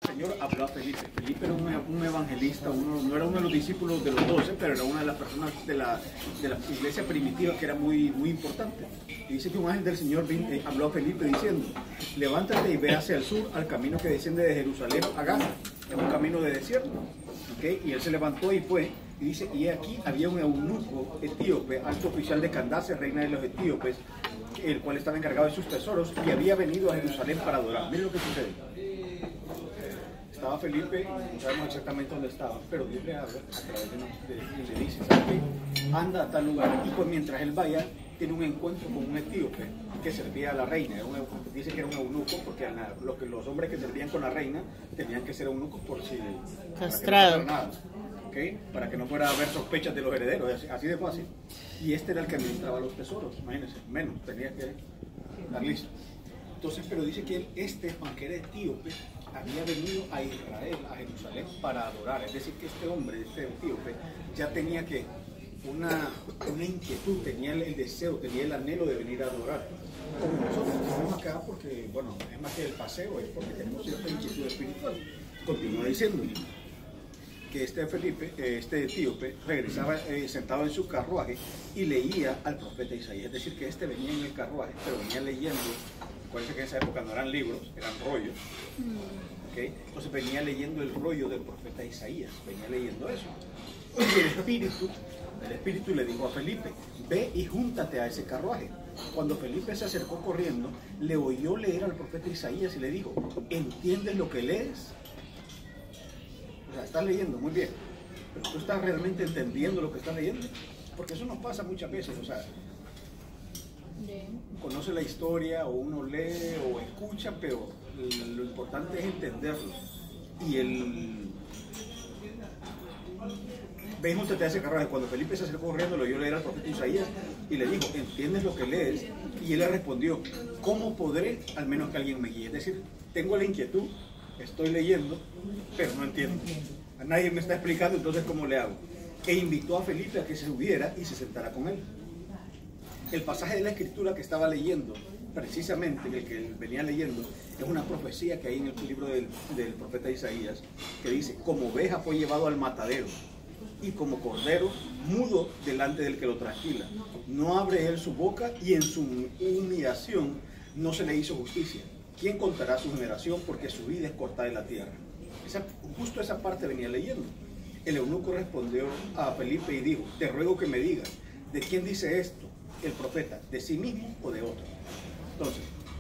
Señor habló a Felipe. Felipe era un evangelista, no era uno de los discípulos de los 12, pero era una de las personas de la iglesia primitiva que era muy importante. Y dice que un ángel del Señor habló a Felipe diciendo: levántate y ve hacia el sur, al camino que desciende de Jerusalén a Gaza. Es un camino de desierto. ¿Okay? Y él se levantó y fue. Y dice, y aquí había un eunuco etíope, alto oficial de Candace, reina de los etíopes, el cual estaba encargado de sus tesoros y había venido a Jerusalén para adorar. Miren lo que sucede. Estaba Felipe, no sabemos exactamente dónde estaba, pero Dios le habla a través y le dice, ¿sabes qué? Anda a tal lugar. Y pues mientras él vaya, tiene un encuentro con un etíope que servía a la reina. Dice que era un eunuco, porque los hombres que servían con la reina tenían que ser eunucos por si... Castrado. Para que no fuera a haber sospechas de los herederos, así de fácil. Y este era el que administraba los tesoros, imagínense, menos, tenía que estar listo. Entonces, pero dice que aunque era etíope, había venido a Israel, a Jerusalén, para adorar. Es decir, que este hombre, este etíope, ya tenía una inquietud, tenía el deseo, tenía el anhelo de venir a adorar. Como nosotros estamos acá porque, bueno, es más que el paseo, es porque tenemos cierta inquietud espiritual. Continúa diciendo que este etíope, regresaba sentado en su carruaje y leía al profeta Isaías. Es decir, que venía en el carruaje, pero venía leyendo. Acuérdense que en esa época no eran libros, eran rollos. ¿Okay? Entonces venía leyendo el rollo del profeta Isaías, venía leyendo eso. Y el espíritu le dijo a Felipe, ve y júntate a ese carruaje. Cuando Felipe se acercó corriendo, le oyó leer al profeta Isaías y le dijo, ¿entiendes lo que lees? O sea, estás leyendo, muy bien, pero tú estás realmente entendiendo lo que estás leyendo, porque eso nos pasa muchas veces, o sea, conoce la historia o uno lee o escucha, pero lo importante es entenderlo. Y ven usted a ese carruaje. Cuando Felipe se acercó corriendo, lo oyó leer al profeta Isaías y le dijo, ¿entiendes lo que lees? Y él le respondió, ¿cómo podré? Al menos que alguien me guíe. Es decir, tengo la inquietud, estoy leyendo, pero no entiendo. A nadie me está explicando, entonces ¿cómo le hago? E invitó a Felipe a que se subiera y se sentara con él. El pasaje de la escritura que estaba leyendo, precisamente el que él venía leyendo, es una profecía que hay en el libro del profeta Isaías, que dice, como oveja fue llevado al matadero, y como cordero mudo delante del que lo trasquila. No abre él su boca, y en su humillación no se le hizo justicia. ¿Quién contará su generación? Porque su vida es corta de la tierra. Justo esa parte venía leyendo. El eunuco respondió a Felipe y dijo, te ruego que me digas, ¿de quién dice esto el profeta? ¿De sí mismo o de otro? Entonces,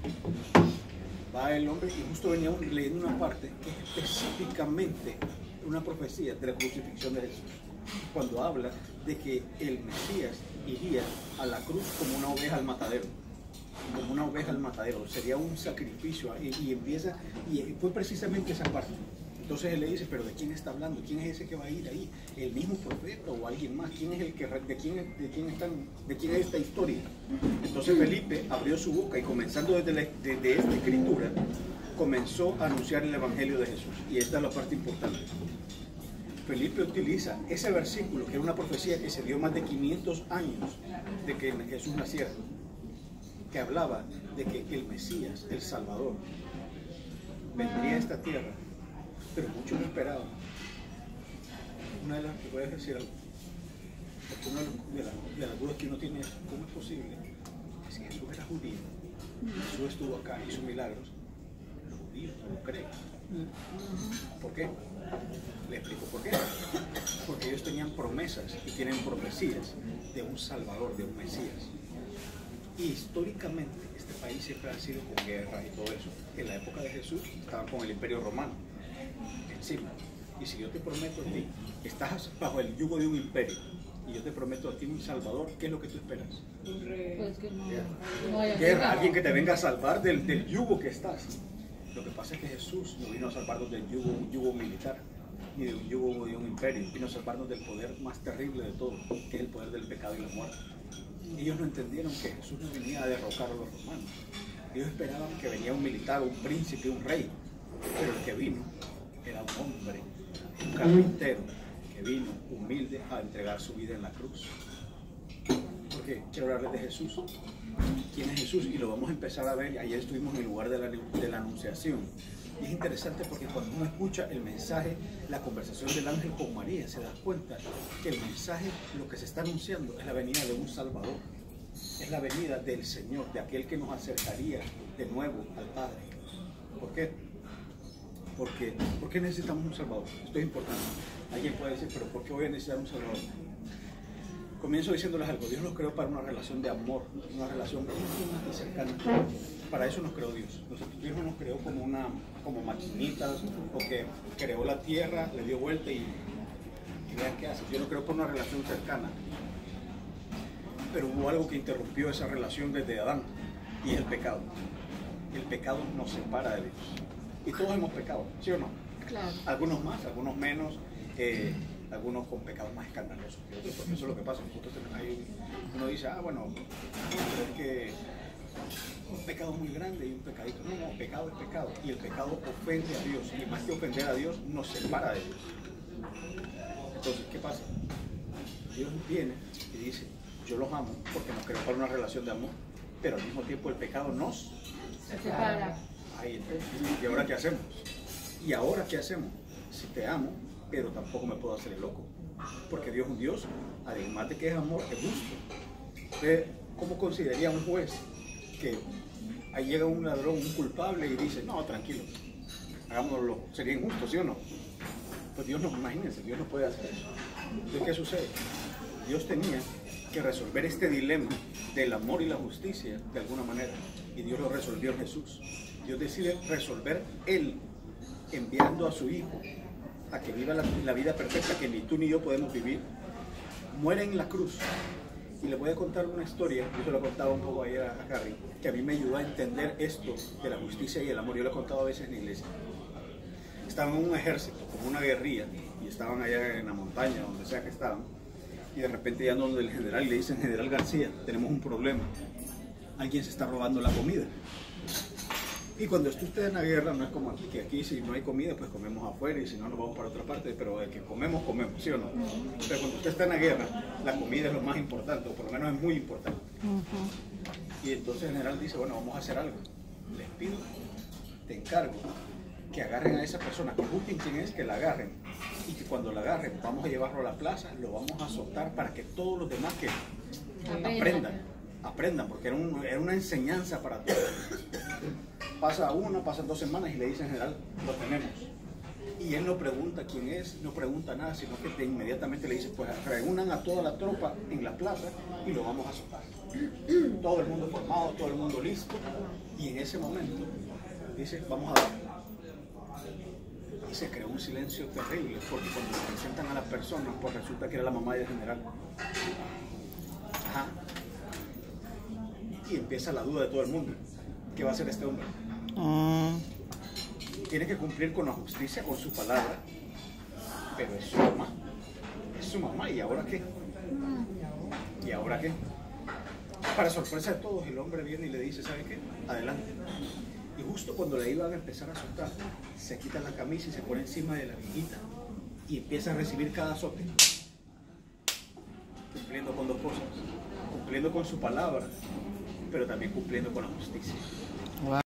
va el hombre y justo venía leyendo una parte que es específicamente una profecía de la crucifixión de Jesús, cuando habla de que el Mesías iría a la cruz como una oveja al matadero. Como una oveja al matadero, sería un sacrificio, y fue precisamente esa parte. Entonces él le dice, pero ¿de quién está hablando? ¿Quién es ese que va a ir ahí? ¿El mismo profeta o alguien más? ¿Quién es de quién es esta historia? Entonces Felipe abrió su boca y comenzando desde esta escritura, comenzó a anunciar el evangelio de Jesús. Y esta es la parte importante. Felipe utiliza ese versículo, que era una profecía que se dio más de 500 años de que Jesús naciera, que hablaba de que el Mesías, el Salvador, vendría a esta tierra, pero muchos no esperaban. Una de las que voy a decir algo, porque una de las dudas que uno tiene es, ¿cómo es posible que si Jesús era judío, Jesús estuvo acá, hizo milagros, los judíos no lo creen? ¿Por qué? Le explico por qué. Porque ellos tenían promesas y tienen profecías de un Salvador, de un Mesías. Y históricamente este país siempre ha sido con guerras y todo eso. En la época de Jesús estaban con el Imperio Romano encima. Y si yo te prometo a ti, estás bajo el yugo de un imperio, y yo te prometo a ti un Salvador, ¿qué es lo que tú esperas? Un rey. Pues que guerra, alguien que te venga a salvar del yugo que estás. Lo que pasa es que Jesús no vino a salvarnos del yugo militar, ni de un yugo de un imperio, vino a salvarnos del poder más terrible de todo, que es el poder del pecado y la muerte. Ellos no entendieron que Jesús no venía a derrocar a los romanos. Ellos esperaban que venía un militar, un príncipe, un rey. Pero el que vino era un hombre, un carpintero, que vino humilde a entregar su vida en la cruz. Porque quiero hablarles de Jesús. quién es Jesús, y lo vamos a empezar a ver. Ayer estuvimos en el lugar de la Anunciación. Y es interesante porque cuando uno escucha el mensaje, la conversación del ángel con María, se da cuenta que el mensaje, lo que se está anunciando, es la venida de un Salvador. Es la venida del Señor, de aquel que nos acercaría de nuevo al Padre. ¿Por qué? ¿Por qué necesitamos un Salvador? Esto es importante. Alguien puede decir, pero ¿por qué voy a necesitar un Salvador? Comienzo diciéndoles algo. Dios nos creó para una relación de amor, una relación íntima y cercana. Para eso nos creó Dios. Dios no nos creó como maquinitas, o que creó la tierra, le dio vuelta y vean qué hace. Dios nos creó por una relación cercana. Pero hubo algo que interrumpió esa relación desde Adán, y es el pecado. El pecado nos separa de Dios. Y todos hemos pecado, ¿sí o no? Claro. Algunos más, algunos menos. Algunos con pecados más escandalosos que otros, porque eso es lo que pasa. Nosotros uno dice, bueno, pero es que un pecado muy grande y un pecadito. No, pecado es pecado, y el pecado ofende a Dios, y más que ofender a Dios, nos separa de Dios. Entonces, ¿qué pasa? Dios viene y dice, yo los amo porque nos creó para una relación de amor, pero al mismo tiempo el pecado nos separa. Ahí, ¿y ahora qué hacemos? ¿Y ahora qué hacemos? Si te amo, pero tampoco me puedo hacer el loco, porque Dios es un Dios, además de que es amor, es justo. Entonces, ¿cómo consideraría un juez que ahí llega un ladrón, un culpable, y dice, no, tranquilo, hagámoslo? Sería injusto, ¿sí o no? Pues Dios no, imagínense, Dios no puede hacer eso. Entonces, ¿qué sucede? Dios tenía que resolver este dilema del amor y la justicia de alguna manera, y Dios lo resolvió en Jesús. Dios decide resolver Él, enviando a su Hijo a que viva la vida perfecta que ni tú ni yo podemos vivir. Muere en la cruz. Y le voy a contar una historia, yo se lo contaba un poco ayer a Harry, que a mí me ayudó a entender esto de la justicia y el amor. Yo lo he contado a veces en la iglesia. Estaban en un ejército, como una guerrilla, y estaban allá en la montaña, donde sea que estaban, y de repente ya donde el general, y le dicen, General García, tenemos un problema, alguien se está robando la comida. Y cuando esté usted en la guerra, no es como aquí, que aquí si no hay comida, pues comemos afuera, y si no, nos vamos para otra parte, pero el que comemos, ¿sí o no? Pero cuando usted está en la guerra, la comida es lo más importante, o por lo menos es muy importante. Y entonces el general dice, bueno, vamos a hacer algo. Les pido, te encargo, que agarren a esa persona, que busquen quién es, que la agarren, y que cuando la agarren, vamos a llevarlo a la plaza, lo vamos a azotar para que todos los demás que aprendan, porque era una enseñanza para todos. Pasan 2 semanas y le dicen, general, lo tenemos. Y él no pregunta quién es, no pregunta nada, sino que inmediatamente le dice, pues reúnan a toda la tropa en la plaza y lo vamos a azotar. Todo el mundo formado, todo el mundo listo. Y en ese momento dice, vamos a darle. Y se creó un silencio terrible, porque cuando se presentan a las personas, pues resulta que era la mamá del general. Ajá. Y empieza la duda de todo el mundo. ¿Qué va a hacer este hombre? Tiene que cumplir con la justicia, con su palabra, pero es su mamá. Es su mamá, ¿y ahora qué? ¿Y ahora qué? Para sorpresa de todos, el hombre viene y le dice, ¿sabe qué? Adelante. Y justo cuando le iban a empezar a azotar, se quita la camisa y se pone encima de la viejita y empieza a recibir cada azote, cumpliendo con 2 cosas, cumpliendo con su palabra, pero también cumpliendo con la justicia.